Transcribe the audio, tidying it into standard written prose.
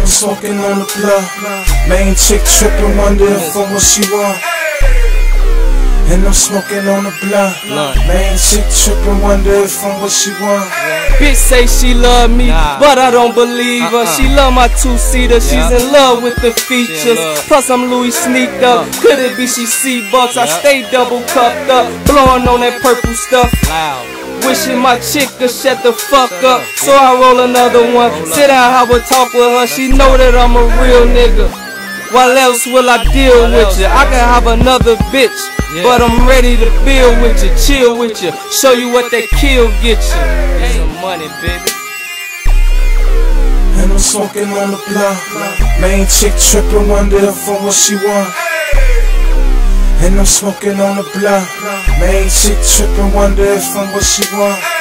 smoking on the blunt. Main chick trippin', wonder if I'm what she want. And I'm smoking on the blunt. Main chick trippin', wonder if I'm what she want. Bitch say she love me, but I don't believe her. She love my two-seater, she's in love with the features. Plus I'm Louis sneaked up, could it be she C-Bucks? I stay double cupped up, blowing on that purple stuff. Wishing my chick could shut the fuck up, so I roll another one. Sit down, have a talk with her, she know that I'm a real nigga. What else will I deal with you? I can have another bitch, but I'm ready to build with you, chill with you, show you what that kill get you. Some money, baby. And I'm smoking on the blunt. Main chick trippin', wonder if I'm what she want. And I'm smoking on the blunt. Main chick trippin', wonder if I'm what she want.